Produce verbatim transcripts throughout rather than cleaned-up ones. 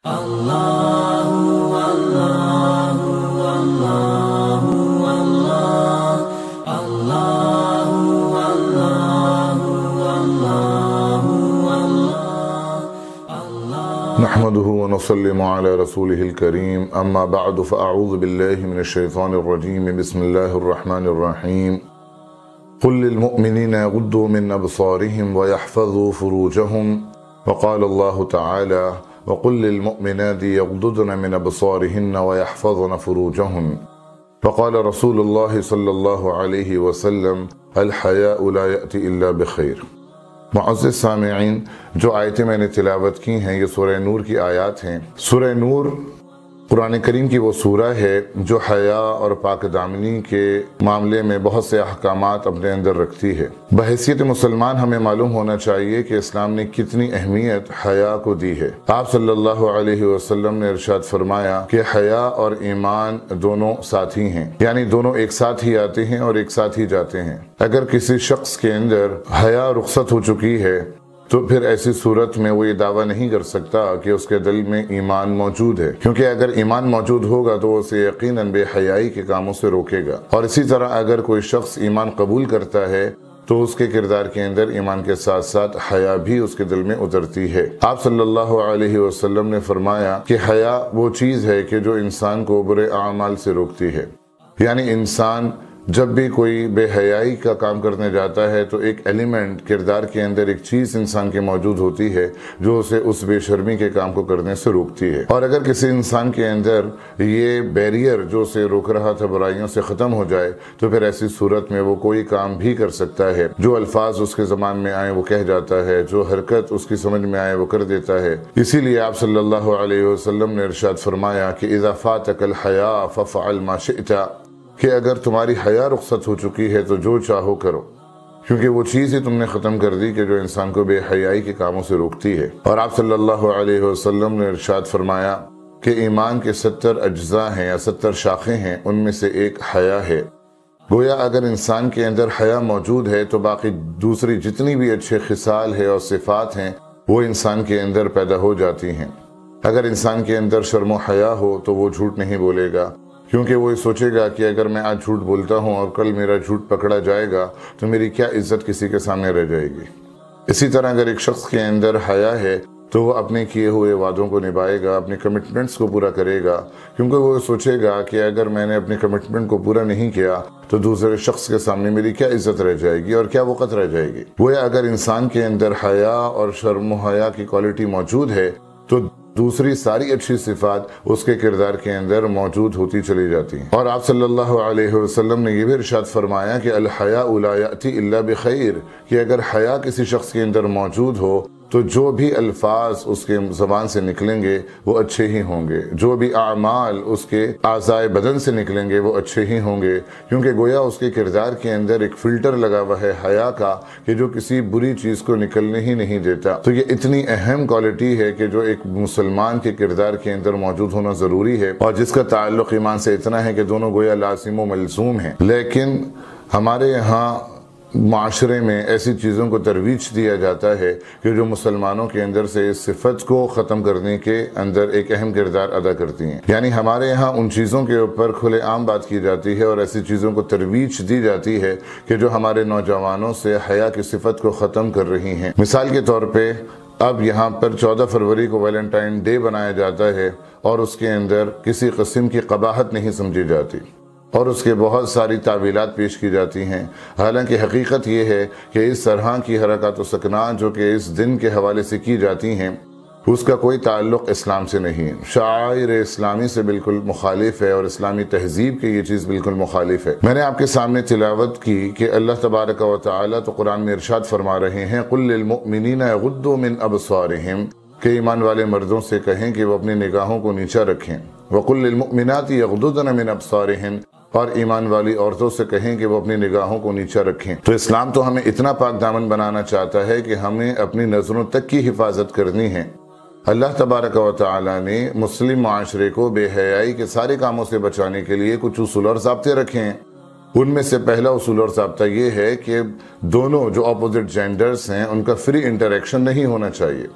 نحمده ونصلي على رسوله الكريم اما بعد فاعوذ بالله من الشيطان الرجيم بسم الله الرحمن الرحيم قل للمؤمنين يغضوا من ابصارهم ويحفظوا فروجهم وقال الله تعالى وقل للمؤمنات يغضضن من ابصارهن ويحفظن فروجهن وقال رسول الله صلى الله عليه وسلم الحياء لا يأتي الا بخير۔ معزز سامعین، جو آیتیں میں نے تلاوت کی ہیں یہ سورہ نور کی آیات ہیں۔ سورہ نور قرآن کریم کی وہ سورہ ہے جو حیا اور پاک دامنی کے معاملے میں بہت سے احکامات اپنے اندر رکھتی ہے۔ بحیثیت مسلمان ہمیں معلوم ہونا چاہیے کہ اسلام نے کتنی اہمیت حیا کو دی ہے۔ آپ صلی اللہ علیہ وسلم نے ارشاد فرمایا کہ حیا اور ایمان دونوں ساتھی ہیں، یعنی دونوں ایک ساتھ ہی آتے ہیں اور ایک ساتھ ہی جاتے ہیں۔ اگر کسی شخص کے اندر حیا رخصت ہو چکی ہے تو پھر ایسی صورت میں وہ یہ دعویٰ نہیں کر سکتا کہ اس کے دل میں ایمان موجود ہے، کیونکہ اگر ایمان موجود ہوگا تو اسے یقیناً بے حیائی کے کاموں سے روکے گا۔ اور اسی طرح اگر کوئی شخص ایمان قبول کرتا ہے تو اس کے کردار کے اندر ایمان کے ساتھ ساتھ حیا بھی اس کے دل میں اترتی ہے۔ آپ صلی اللہ علیہ وسلم نے فرمایا کہ حیا وہ چیز ہے کہ جو انسان کو برے اعمال سے روکتی ہے، یعنی انسان جب بھی کوئی بے حیائی کا کام کرنے جاتا ہے تو ایک ایلیمنٹ کردار کے اندر ایک چیز انسان کے موجود ہوتی ہے جو اسے اس بے شرمی کے کام کو کرنے سے روکتی ہے۔ اور اگر کسی انسان کے اندر یہ بیریئر جو اسے روک رہا تھا برائیوں سے ختم ہو جائے تو پھر ایسی صورت میں وہ کوئی کام بھی کر سکتا ہے، جو الفاظ اس کے زبان میں آئیں وہ کہہ جاتا ہے، جو حرکت اس کی سمجھ میں آئے وہ کر دیتا ہے۔ اسی لیے آپ صلی اللہ علیہ وسلم نے ارشاد فرمایا کہ اذا فاتک الحیاء ففعل ما شئت، کہ اگر تمہاری حیا رخصت ہو چکی ہے تو جو چاہو کرو، کیونکہ وہ چیز ہی تم نے ختم کر دی کہ جو انسان کو بے حیائی کے کاموں سے روکتی ہے۔ اور آپ صلی اللہ علیہ وسلم نے ارشاد فرمایا کہ ایمان کے ستر اجزاء ہیں یا ستر شاخیں ہیں، ان میں سے ایک حیا ہے۔ گویا اگر انسان کے اندر حیا موجود ہے تو باقی دوسری جتنی بھی اچھے خصال ہے اور صفات ہیں وہ انسان کے اندر پیدا ہو جاتی ہیں۔ اگر انسان کے اندر شرم و حیا ہو تو وہ جھوٹ نہیں بولے گا، کیونکہ وہ یہ سوچے گا کہ اگر میں آج جھوٹ بولتا ہوں اور کل میرا جھوٹ پکڑا جائے گا تو میری کیا عزت کسی کے سامنے رہ جائے گی۔ اسی طرح اگر ایک شخص کے اندر حیا ہے تو وہ اپنے کیے ہوئے وعدوں کو نبھائے گا، اپنے کمٹمنٹس کو پورا کرے گا، کیونکہ وہ سوچے گا کہ اگر میں نے اپنے کمٹمنٹ کو پورا نہیں کیا تو دوسرے شخص کے سامنے میری کیا عزت رہ جائے گی اور کیا وقت رہ جائے گی۔ وہ اگر انسان کے اندر حیا اور شرم و حیا کی کوالٹی موجود ہے تو دوسری ساری اچھی صفات اس کے کردار کے اندر موجود ہوتی چلی جاتی ہیں۔ اور آپ صلی اللہ علیہ وسلم نے یہ بھی ارشاد فرمایا کہ الحیاء لا یأتی الا بخیر، کہ اگر حیا کسی شخص کے اندر موجود ہو تو جو بھی الفاظ اس کے زبان سے نکلیں گے وہ اچھے ہی ہوں گے، جو بھی اعمال اس کے اعضائے بدن سے نکلیں گے وہ اچھے ہی ہوں گے، کیونکہ گویا اس کے کردار کے اندر ایک فلٹر لگا ہوا ہے حیا کا کہ جو کسی بری چیز کو نکلنے ہی نہیں دیتا۔ تو یہ اتنی اہم کوالٹی ہے کہ جو ایک مسلمان کے کردار کے اندر موجود ہونا ضروری ہے، اور جس کا تعلق ایمان سے اتنا ہے کہ دونوں گویا لازم و ملزوم ہیں۔ لیکن ہمارے یہاں معاشرے میں ایسی چیزوں کو ترویج دیا جاتا ہے کہ جو مسلمانوں کے اندر سے اس صفت کو ختم کرنے کے اندر ایک اہم کردار ادا کرتی ہیں۔ یعنی ہمارے یہاں ان چیزوں کے اوپر کھلے عام بات کی جاتی ہے اور ایسی چیزوں کو ترویج دی جاتی ہے کہ جو ہمارے نوجوانوں سے حیا کی صفت کو ختم کر رہی ہیں۔ مثال کے طور پہ اب یہاں پر چودہ فروری کو ویلنٹائن ڈے بنایا جاتا ہے اور اس کے اندر کسی قسم کی قباحت نہیں سمجھی جاتی اور اس کے بہت ساری تعویلات پیش کی جاتی ہیں، حالانکہ حقیقت یہ ہے کہ اس طرح کی حرکات و سکنات جو کہ اس دن کے حوالے سے کی جاتی ہیں اس کا کوئی تعلق اسلام سے نہیں ہے، شعائر اسلامی سے بالکل مخالف ہے اور اسلامی تہذیب کے یہ چیز بالکل مخالف ہے۔ میں نے آپ کے سامنے تلاوت کی کہ اللہ تبارک و تعالیٰ تو قرآن میں ارشاد فرما رہے ہیں قُلْ لِلْمُؤْمِنِينَ يَغُضُّوا مِنْ أَبْصَارِهِمْ، کہ ایمان والے مردوں سے کہیں کہ وہ اپنی نگاہوں کو نیچا رکھیں، وَقُلْ لِلْمُؤْمِنَاتِ يَغْضُضْنَ مِنْ أَبْصَارِهِنْ، اور ایمان والی عورتوں سے کہیں کہ وہ اپنی نگاہوں کو نیچا رکھیں۔ تو اسلام تو ہمیں اتنا پاک دامن بنانا چاہتا ہے کہ ہمیں اپنی نظروں تک کی حفاظت کرنی ہے۔ اللہ تبارک و تعالیٰ نے مسلم معاشرے کو بے حیائی کے سارے کاموں سے بچانے کے لیے کچھ اصول اور ضابطے رکھے ہیں۔ ان میں سے پہلا اصول اور ضابطہ یہ ہے کہ دونوں جو اپوزٹ جینڈرز ہیں ان کا فری انٹریکشن نہیں ہونا چاہیے،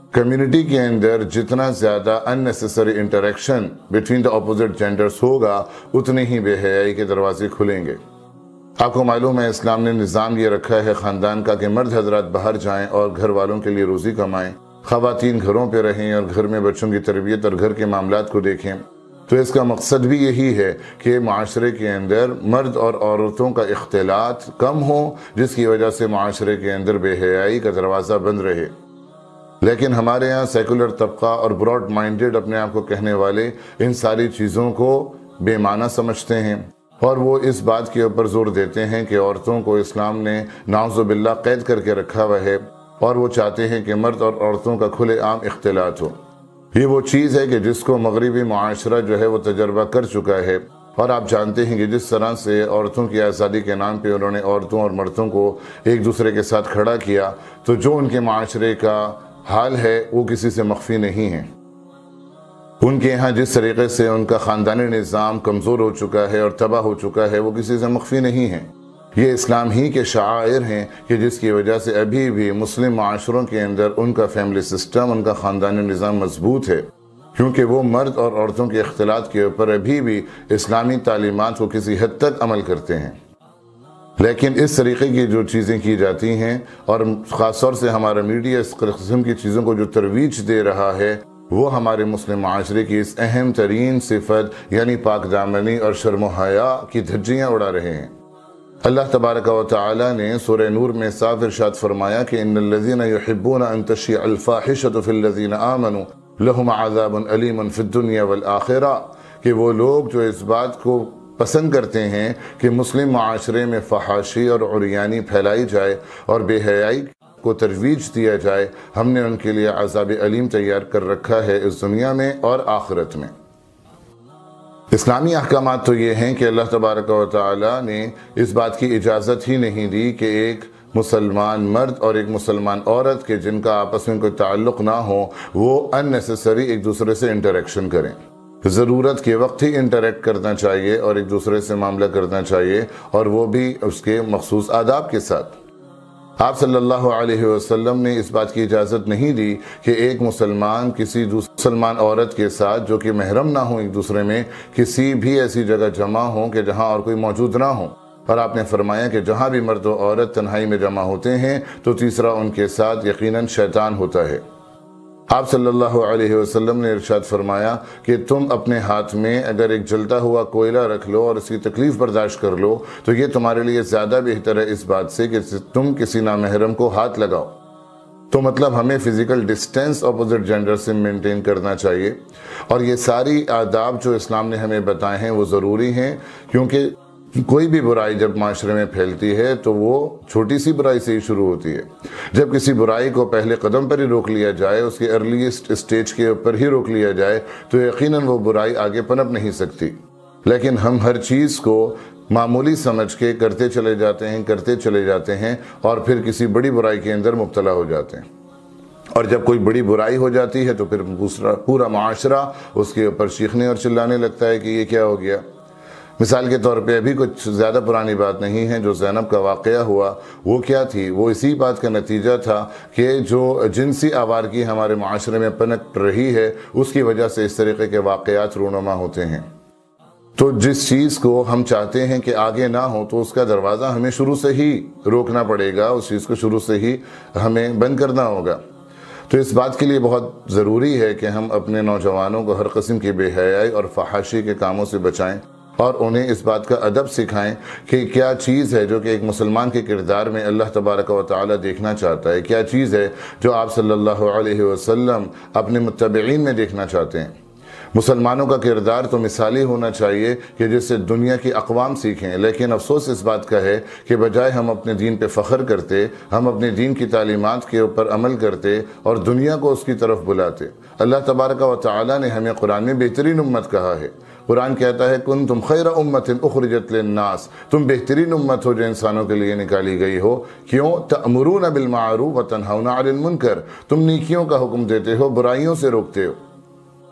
کمیونٹی کے اندر جتنا زیادہ unnecessary interaction between the opposite genders ہوگا اتنے ہی بے حیائی کے دروازے کھلیں گے۔ آپ کو معلوم ہے اسلام نے نظام یہ رکھا ہے خاندان کا کہ مرد حضرات باہر جائیں اور گھر والوں کے لیے روزی کمائیں، خواتین گھروں پہ رہیں اور گھر میں بچوں کی تربیت اور گھر کے معاملات کو دیکھیں۔ تو اس کا مقصد بھی یہی ہے کہ معاشرے کے اندر مرد اور عورتوں کا اختلاط کم ہو، جس کی وجہ سے معاشرے کے اندر بے حیائی کا دروازہ بند رہے۔ لیکن ہمارے ہاں سیکولر طبقہ اور براڈ مائنڈڈ اپنے آپ کو کہنے والے ان ساری چیزوں کو بے معنی سمجھتے ہیں، اور وہ اس بات کے اوپر زور دیتے ہیں کہ عورتوں کو اسلام نے نعوذ باللہ قید کر کے رکھا ہوا ہے، اور وہ چاہتے ہیں کہ مرد اور عورتوں کا کھلے عام اختلاط ہو۔ یہ وہ چیز ہے کہ جس کو مغربی معاشرہ جو ہے وہ تجربہ کر چکا ہے، اور آپ جانتے ہیں کہ جس طرح سے عورتوں کی آزادی کے نام پہ انہوں نے عورتوں اور مردوں کو ایک دوسرے کے ساتھ کھڑا کیا، تو جو ان کے معاشرے کا حال ہے وہ کسی سے مخفی نہیں ہے۔ ان کے یہاں جس طریقے سے ان کا خاندانی نظام کمزور ہو چکا ہے اور تباہ ہو چکا ہے وہ کسی سے مخفی نہیں ہے۔ یہ اسلام ہی کے شعائر ہیں کہ جس کی وجہ سے ابھی بھی مسلم معاشروں کے اندر ان کا فیملی سسٹم، ان کا خاندانی نظام مضبوط ہے، کیونکہ وہ مرد اور عورتوں کے اختلاط کے اوپر ابھی بھی اسلامی تعلیمات کو کسی حد تک عمل کرتے ہیں۔ لیکن اس طریقے کی جو چیزیں کی جاتی ہیں، اور خاص طور سے ہمارا میڈیا اس قسم کی چیزوں کو جو ترویج دے رہا ہے، وہ ہمارے مسلم معاشرے کی اس اہم ترین صفت یعنی پاک دامنی اور شرم و حیا کی دھجیاں اڑا رہے ہیں۔ اللہ تبارک و تعالی نے سورہ نور میں صاف ارشاد فرمایا کہ ان الذین یحبون ان تشیع الفاحشۃ فی الذین آمنوا لہم عذاب علیم فی الدنیا والآخرہ، کہ وہ لوگ جو اس بات کو پسند کرتے ہیں کہ مسلم معاشرے میں فحاشی اور عریانی پھیلائی جائے اور بے حیائی کو ترویج دیا جائے، ہم نے ان کے لیے عذاب علیم تیار کر رکھا ہے اس دنیا میں اور آخرت میں۔ اسلامی احکامات تو یہ ہیں کہ اللہ تبارک و تعالی نے اس بات کی اجازت ہی نہیں دی کہ ایک مسلمان مرد اور ایک مسلمان عورت کے جن کا آپس میں کوئی تعلق نہ ہو وہ ان نیسیسری ایک دوسرے سے انٹریکشن کریں۔ ضرورت کے وقت ہی انٹریکٹ کرنا چاہیے اور ایک دوسرے سے معاملہ کرنا چاہیے، اور وہ بھی اس کے مخصوص آداب کے ساتھ۔ آپ صلی اللہ علیہ وسلم نے اس بات کی اجازت نہیں دی کہ ایک مسلمان کسی دوسری مسلمان عورت کے ساتھ جو کہ محرم نہ ہوں ایک دوسرے میں کسی بھی ایسی جگہ جمع ہوں کہ جہاں اور کوئی موجود نہ ہوں، اور آپ نے فرمایا کہ جہاں بھی مرد و عورت تنہائی میں جمع ہوتے ہیں تو تیسرا ان کے ساتھ یقیناً شیطان ہوتا ہے۔ آپ صلی اللہ علیہ وسلم نے ارشاد فرمایا کہ تم اپنے ہاتھ میں اگر ایک جلتا ہوا کوئلہ رکھ لو اور اس کی تکلیف برداشت کر لو تو یہ تمہارے لیے زیادہ بہتر ہے اس بات سے کہ تم کسی نامحرم کو ہاتھ لگاؤ۔ تو مطلب ہمیں فزیکل ڈسٹینس اپوزٹ جینڈر سے مینٹین کرنا چاہیے، اور یہ ساری آداب جو اسلام نے ہمیں بتائے ہیں وہ ضروری ہیں، کیونکہ کوئی بھی برائی جب معاشرے میں پھیلتی ہے تو وہ چھوٹی سی برائی سے ہی شروع ہوتی ہے۔ جب کسی برائی کو پہلے قدم پر ہی روک لیا جائے، اس کے ارلیسٹ اسٹیج کے اوپر ہی روک لیا جائے، تو یقیناً وہ برائی آگے پنپ نہیں سکتی۔ لیکن ہم ہر چیز کو معمولی سمجھ کے کرتے چلے جاتے ہیں کرتے چلے جاتے ہیں اور پھر کسی بڑی برائی کے اندر مبتلا ہو جاتے ہیں، اور جب کوئی بڑی برائی ہو جاتی ہے تو پھر پورا معاشرہ اس کے اوپر چیخنے اور چلانے لگتا ہے کہ یہ کیا ہو گیا۔ مثال کے طور پہ ابھی کچھ زیادہ پرانی بات نہیں ہے، جو زینب کا واقعہ ہوا وہ کیا تھی؟ وہ اسی بات کا نتیجہ تھا کہ جو جنسی آوارگی ہمارے معاشرے میں پنپ رہی ہے اس کی وجہ سے اس طریقے کے واقعات رونما ہوتے ہیں۔ تو جس چیز کو ہم چاہتے ہیں کہ آگے نہ ہو تو اس کا دروازہ ہمیں شروع سے ہی روکنا پڑے گا، اس چیز کو شروع سے ہی ہمیں بند کرنا ہوگا۔ تو اس بات کے لیے بہت ضروری ہے کہ ہم اپنے نوجوانوں کو ہر قسم کی بے حیائی اور فحاشی کے کاموں سے بچائیں، اور انہیں اس بات کا ادب سکھائیں کہ کیا چیز ہے جو کہ ایک مسلمان کے کردار میں اللہ تبارک و تعالی دیکھنا چاہتا ہے، کیا چیز ہے جو آپ صلی اللہ علیہ وسلم اپنے متبعین میں دیکھنا چاہتے ہیں۔ مسلمانوں کا کردار تو مثالی ہونا چاہیے کہ جس سے دنیا کی اقوام سیکھیں، لیکن افسوس اس بات کا ہے کہ بجائے ہم اپنے دین پہ فخر کرتے، ہم اپنے دین کی تعلیمات کے اوپر عمل کرتے اور دنیا کو اس کی طرف بلاتے۔ اللہ تبارک و تعالی نے ہمیں قرآن میں بہترین امت کہا ہے۔ قرآن کہتا ہے کنتم خیر امت اخرجت للناس، تم بہترین امت ہو جو انسانوں کے لیے نکالی گئی ہو۔ کیوں؟ تأمرون بالمعروف وتنہون عن المنکر، تم نیکیوں کا حکم دیتے ہو، برائیوں سے روکتے ہو۔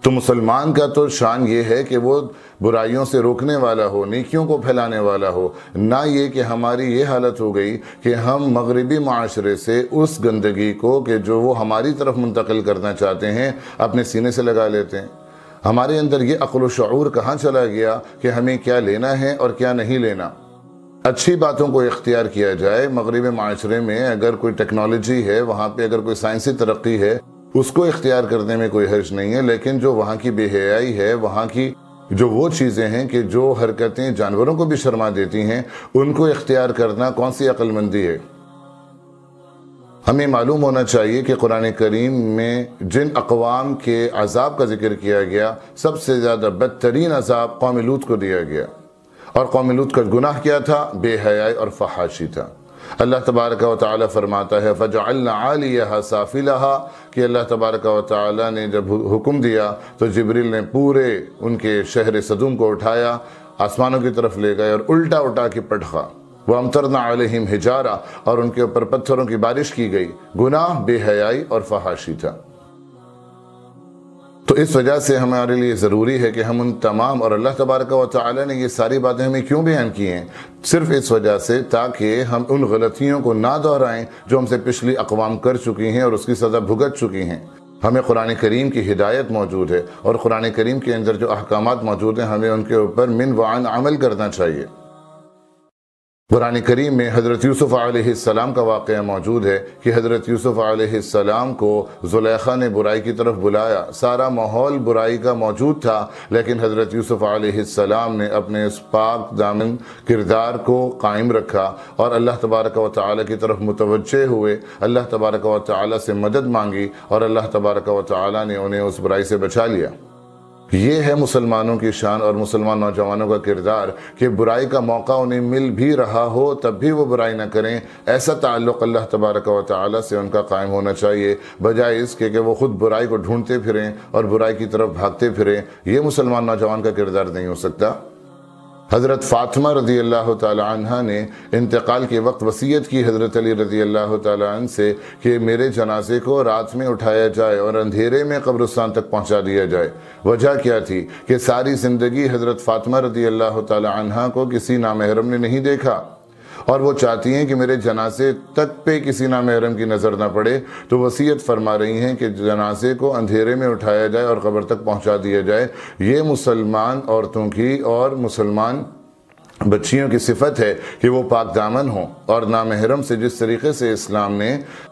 تو مسلمان کا تو شان یہ ہے کہ وہ برائیوں سے روکنے والا ہو، نیکیوں کو پھیلانے والا ہو، نہ یہ کہ ہماری یہ حالت ہو گئی کہ ہم مغربی معاشرے سے اس گندگی کو کہ جو وہ ہماری طرف منتقل کرنا چاہتے ہیں اپنے سینے سے لگا لیتے ہیں۔ ہمارے اندر یہ عقل و شعور کہاں چلا گیا کہ ہمیں کیا لینا ہے اور کیا نہیں لینا۔ اچھی باتوں کو اختیار کیا جائے، مغربی معاشرے میں اگر کوئی ٹیکنالوجی ہے، وہاں پہ اگر کوئی سائنسی ترقی ہے، اس کو اختیار کرنے میں کوئی حرج نہیں ہے، لیکن جو وہاں کی بے حیائی ہے، وہاں کی جو وہ چیزیں ہیں کہ جو حرکتیں جانوروں کو بھی شرما دیتی ہیں، ان کو اختیار کرنا کون سی عقل مندی ہے؟ ہمیں معلوم ہونا چاہیے کہ قرآن کریم میں جن اقوام کے عذاب کا ذکر کیا گیا، سب سے زیادہ بدترین عذاب قوم لوط کو دیا گیا، اور قوم لوط کا گناہ کیا تھا؟ بے حیائی اور فحاشی تھا۔ اللہ تبارک و تعالی فرماتا ہے فَجَعَلْنَا عَالِيَهَا سَافِلَهَا کہ اللہ تبارک و تعالی نے جب حکم دیا تو جبریل نے پورے ان کے شہر صدوم کو اٹھایا، آسمانوں کی طرف لے گئے اور الٹا اٹھا کے پٹخا۔ وَأَمْطَرْنَا عَلَيْهِمْ حِجَارَةً اور ان کے اوپر پتھروں کی بارش کی گئی۔ گناہ، بے حیائی اور فحاشی تھا۔ تو اس وجہ سے ہمارے لیے ضروری ہے کہ ہم ان تمام، اور اللہ تبارک و تعالی نے یہ ساری باتیں ہمیں کیوں بیان کی ہیں؟ صرف اس وجہ سے تاکہ ہم ان غلطیوں کو نہ دہرائیں جو ہم سے پچھلی اقوام کر چکی ہیں اور اس کی سزا بھگت چکی ہیں۔ ہمیں قرآن کریم کی ہدایت موجود ہے، اور قرآن کریم کے اندر جو احکامات موجود ہیں ہمیں ان کے اوپر من وعن عمل کرنا چاہیے۔ قرآن کریم میں حضرت یوسف علیہ السلام کا واقعہ موجود ہے کہ حضرت یوسف علیہ السلام کو زلیخا نے برائی کی طرف بلایا، سارا ماحول برائی کا موجود تھا، لیکن حضرت یوسف علیہ السلام نے اپنے اس پاک دامن کردار کو قائم رکھا اور اللہ تبارک و تعالی کی طرف متوجہ ہوئے، اللہ تبارک و تعالی سے مدد مانگی، اور اللہ تبارک و تعالی نے انہیں اس برائی سے بچا لیا۔ یہ ہے مسلمانوں کی شان اور مسلمان نوجوانوں کا کردار کہ برائی کا موقع انہیں مل بھی رہا ہو تب بھی وہ برائی نہ کریں۔ ایسا تعلق اللہ تبارک و تعالی سے ان کا قائم ہونا چاہیے، بجائے اس کے کہ وہ خود برائی کو ڈھونڈتے پھریں اور برائی کی طرف بھاگتے پھریں۔ یہ مسلمان نوجوان کا کردار نہیں ہو سکتا۔ حضرت فاطمہ رضی اللہ تعالی عنہ نے انتقال کے وقت وصیت کی حضرت علی رضی اللہ تعالی عنہ سے کہ میرے جنازے کو رات میں اٹھایا جائے اور اندھیرے میں قبرستان تک پہنچا دیا جائے۔ وجہ کیا تھی کہ ساری زندگی حضرت فاطمہ رضی اللہ تعالی عنہ کو کسی نامحرم نے نہیں دیکھا، اور وہ چاہتی ہیں کہ میرے جنازے تک پہ کسی نامحرم کی نظر نہ پڑے، تو وصیت فرما رہی ہیں کہ جنازے کو اندھیرے میں اٹھایا جائے اور قبر تک پہنچا دیا جائے۔ یہ مسلمان عورتوں کی اور مسلمان بچیوں کی صفت ہے کہ وہ پاک دامن ہوں، اور نامحرم سے جس طریقے سے اسلام نے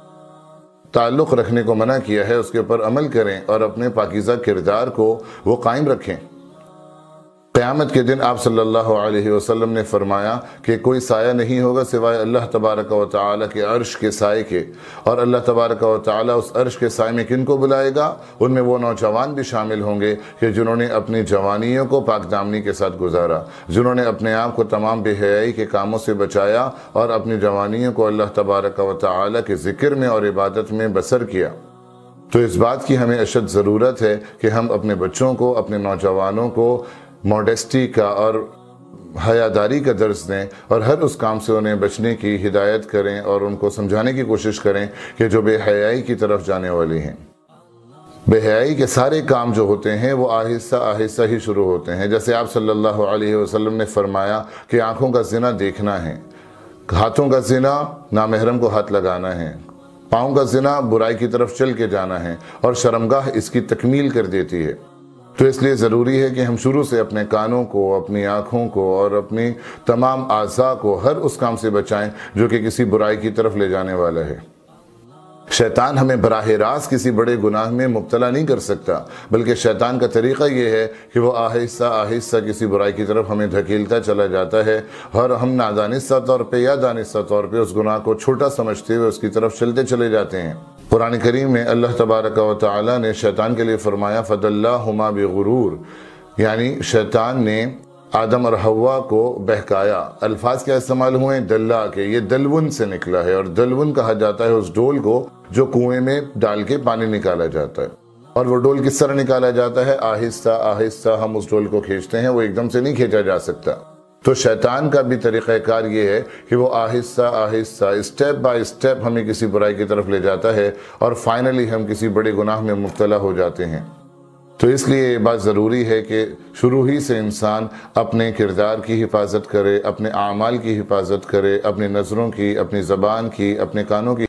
تعلق رکھنے کو منع کیا ہے اس کے اوپر عمل کریں اور اپنے پاکیزہ کردار کو وہ قائم رکھیں۔ قیامت کے دن آپ صلی اللہ علیہ وسلم نے فرمایا کہ کوئی سایہ نہیں ہوگا سوائے اللہ تبارک و تعالی کے عرش کے سائے کے، اور اللہ تبارک و تعالی اس عرش کے سائے میں کن کو بلائے گا؟ ان میں وہ نوجوان بھی شامل ہوں گے کہ جنہوں نے اپنی جوانیوں کو پاک دامنی کے ساتھ گزارا، جنہوں نے اپنے آپ کو تمام بے حیائی کے کاموں سے بچایا اور اپنی جوانیوں کو اللہ تبارک و تعالی کے ذکر میں اور عبادت میں بسر کیا۔ تو اس بات کی ہمیں اشد ضرورت ہے کہ ہم اپنے بچوں کو، اپنے نوجوانوں کو موڈیسٹی کا اور حیاداری کا درس دیں، اور ہر اس کام سے انہیں بچنے کی ہدایت کریں اور ان کو سمجھانے کی کوشش کریں کہ جو بے حیائی کی طرف جانے والی ہیں۔ بے حیائی کے سارے کام جو ہوتے ہیں وہ آہستہ آہستہ ہی شروع ہوتے ہیں، جیسے آپ صلی اللہ علیہ وسلم نے فرمایا کہ آنکھوں کا زنا دیکھنا ہے، ہاتھوں کا زنا نامحرم کو ہاتھ لگانا ہے، پاؤں کا زنا برائی کی طرف چل کے جانا ہے، اور شرمگاہ اس کی تکمیل کر دیتی ہے۔ تو اس لیے ضروری ہے کہ ہم شروع سے اپنے کانوں کو، اپنی آنکھوں کو اور اپنی تمام اعضاء کو ہر اس کام سے بچائیں جو کہ کسی برائی کی طرف لے جانے والا ہے۔ شیطان ہمیں براہ راست کسی بڑے گناہ میں مبتلا نہیں کر سکتا، بلکہ شیطان کا طریقہ یہ ہے کہ وہ آہستہ آہستہ کسی برائی کی طرف ہمیں دھکیلتا چلا جاتا ہے، اور ہم نادانستہ طور پہ یا دانستہ طور پہ اس گناہ کو چھوٹا سمجھتے ہوئے اس کی طرف چلتے چلے جاتے ہیں۔ قرآن کریم میں اللہ تبارک و تعالی نے شیطان کے لیے فرمایا فَدَلَّاهُمَا بِغُرُورٍ، یعنی شیطان نے آدم اور حوا کو بہکایا۔ الفاظ کیا استعمال ہوئے؟ دلہ کے، یہ دلون سے نکلا ہے، اور دلون کہا جاتا ہے اس ڈول کو جو کنویں میں ڈال کے پانی نکالا جاتا ہے۔ اور وہ ڈول کس طرح نکالا جاتا ہے؟ آہستہ آہستہ ہم اس ڈول کو کھینچتے ہیں، وہ ایک دم سے نہیں کھینچا جا سکتا۔ تو شیطان کا بھی طریقہ کار یہ ہے کہ وہ آہستہ آہستہ اسٹیپ بائی اسٹیپ ہمیں کسی برائی کی طرف لے جاتا ہے، اور فائنلی ہم کسی بڑے گناہ میں مبتلا ہو جاتے ہیں۔ تو اس لیے یہ بات ضروری ہے کہ شروع ہی سے انسان اپنے کردار کی حفاظت کرے، اپنے اعمال کی حفاظت کرے، اپنی نظروں کی، اپنی زبان کی، اپنے کانوں کی